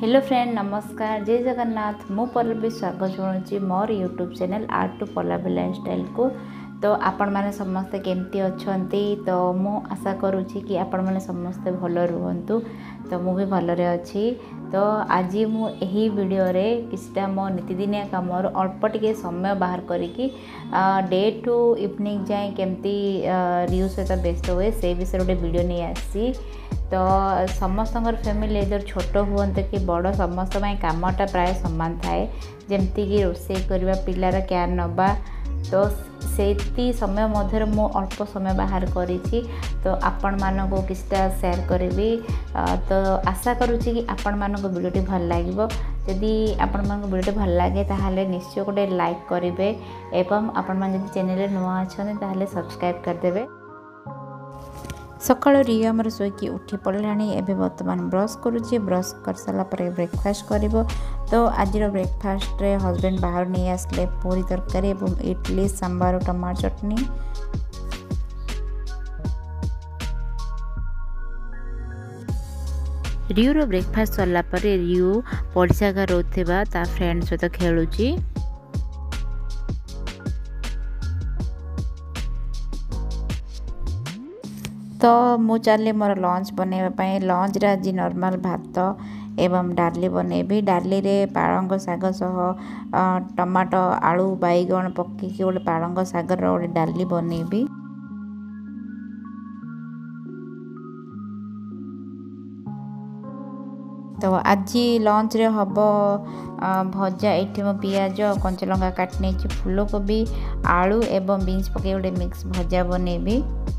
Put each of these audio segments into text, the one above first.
Hello friend नमस्कार जय जगन्नाथ मु पल्लवी स्वागत शुणुची मोर YouTube channel art to Pallavi lifestyle को। तो आपण मैंने समस्ते केमती अच्छी तो मु आशा करुँची कि आपण मैंने समस्ते भल रुहतु। तो मु भी भलरे अच्छी। तो आज मु यही वीडियो रे किछटा मो नीतिदिनिया काम अल्प टिके समय बाहर करिकी डे टू इवनिंग जाए केमती रियू सहित व्यस्त हुए से विषय गोटे वीडियो नहीं आसी। तो समस्त फैमिली इधर छोट हुए कि बड़ समस्त कामटा प्राय सामान थाए जमती कि रोषे करवा पिलार केयर नवा। तो से समय मध्य मु अल्प समय बाहर करी तो आपण मानक किछटा शेयर करी। तो आशा करुँची कि आपण मानक वीडियोटी भल लगे। जदि आपण मानक वीडियोटी भल लगे ताहले निश्चय गोटे लाइक करेंगे एवं आपण मान जदि चैनल नुआ अच्छा ताहले सब्सक्राइब करदेवे। सकाळ रिया आमर शोकी उठी पड़लानी एवं बर्तमान ब्रश करुच्ची। ब्रश कर सारा ब्रेकफास्ट कर। तो आज ब्रेकफास्ट रे हस्बैंड बाहर नहीं आसले पूरी तरकारी एवं इडली सांबार टमाटर चटनी। रियूर ब्रेकफास्ट सरला रियू पड़िशा घर रोथिबा ता फ्रेंड सहित खेलुची। तो मु चली मोर लंच बनवाई। लंच रे आज नॉर्मल भात एवं डाली बनैबी। डाली रे पालंग शाग सह टमाटो आलू बैगण पकईकि गोटे पालंग शागर गोटे डाली बनैबी। तो आज लंच रे हम भजा ये मो पियाज कंचा लंका काटने फूलकोबी आलू एवं बीन्स पकई गोटे मिक्स भजा बनैबी।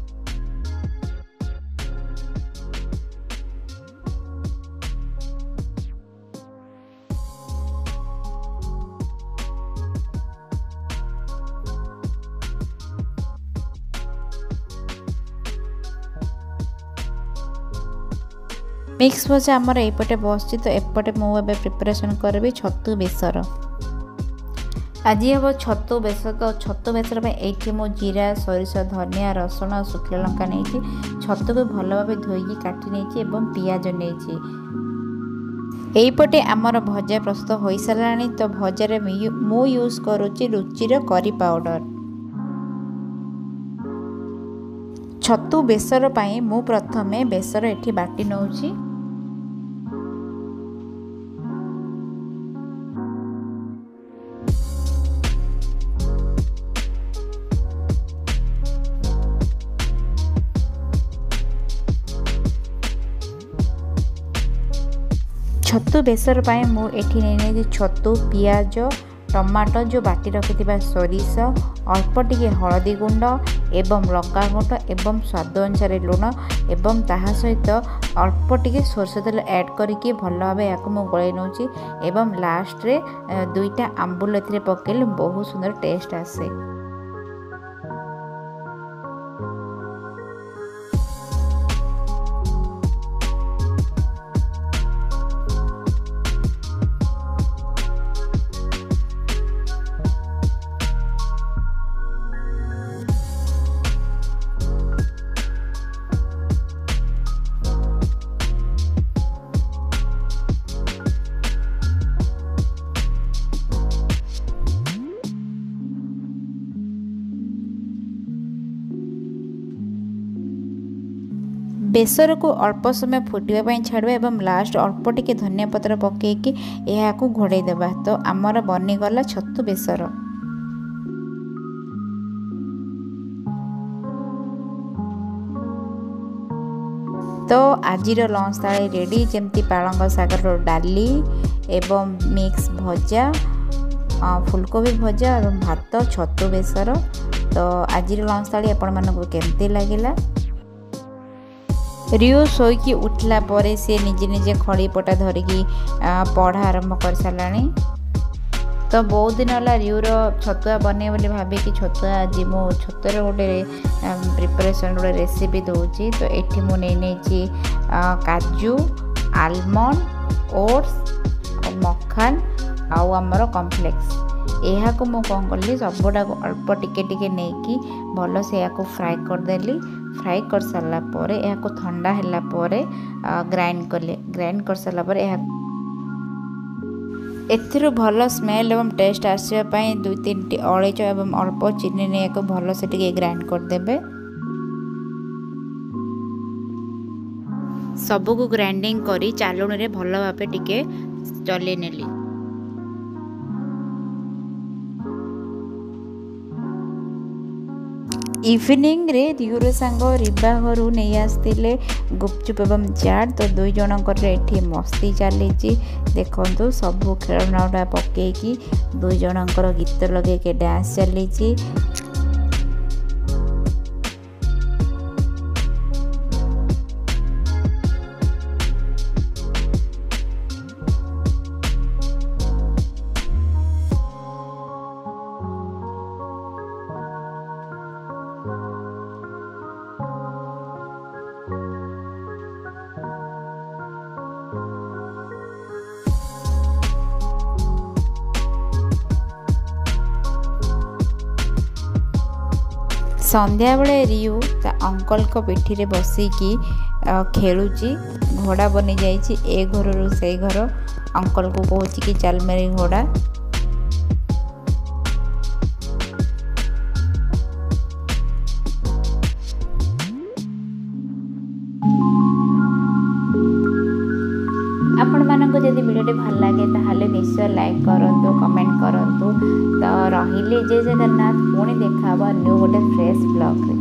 मिक्स भजा आमर एपटे बस तो एपटे मुझे प्रिपरेशन करी छतु बेसर। आज हम छतु बेसर। तो छतु बेसर ये मो जीरा सोरिष धनिया रसुण शुखला लंका नहीं छतु को भल भाव धोईकी काटी नहीं एवं पियाज नहीं। यहीपटे आमर भजा प्रस्तुत हो सारा। तो भजार मु यूज करुच्ची रुचिर करी पाउडर। छतु बेसर पाई मु प्रथमे बेसर एठी बाटी नौची। छतु बेसर पाई मु एठी नहीं छतु पियाज टमाटो जो बाटी रखि सोरिष अल्प टिके हलदी गुंड एवं लंका गुंड एवं स्वाद अनुसार लुण एवं ताहा सहित अल्प टिके सोरष तेल ऐड करके भल भाव या गलई नौची एवं लास्ट रे दुईटा आंबुल एथिरे पकेले बहुत सुंदर टेस्ट आसे। बेसर को अल्प समय फुटापी छाड़ा एवं लास्ट अल्प टिके धनिया पत्र पकईकि यह घोड़े देवा। तो आमर बनीगला छतु बेसर। तो आज लंच थाली रेडी जमती पालंग शागर डाली एवं मिक्स भजा फूलकोबी भजा और भात छतु बेसर। तो आज लंच थाली आपण मानक केमती लगिला। रियो शोकी उठला परे से निजे निजे खड़ी पटा धरिकी पढ़ा आरंभ कर सारा। तो बहुत दिन है रियूर छतुआ बने बोली भाभी कि छतुआ आज मो छतुर गोटे प्रिपरेशन गोटे रेसिपी दूची। तो ये मुझे काजू आलमंड ओट्स मखान आउ आमर कॉर्नफ्लेक्स यह मु कौन कली सबुटा अल्प टिके नहीं कि भल से या फ्राए करदेली। फ्राए कर सारा थंडा है ग्राइंड कले। ग्राइंड कर सारा एथिरु भल स्मेल एवं टेस्ट आसवाई 2-3 अलैच एवं अल्प चीनी नहीं भल से ग्राइंड करदे। सबको ग्राइंडिंग करी चालुणी रे भल भावे टिके चले नेली। इवनिंग रे रियुर सांग रिबा घर नहीं आसते गुपचुप एवं चाट। तो दुई जनकर एठी मस्ती चली देखु सबू खेलना पकईकी दुई जनकर गीत लगे के डांस चली। संध्या बेले रियु ता अंकल को पिठी रे बसिकी खेलुची। घोड़ा बनी जाइए ए घर रु से घर। अंकल को कहूँ कि चल मेरी घोड़ा। आपण मानक जदि वीडियो भल लगे ताहले निश्चय लाइक करंतु कमेंट करंतु। तो रहिले जय जगन्नाथ पुणी देखा न्यू गोटे फ्रेश ब्लॉग रे।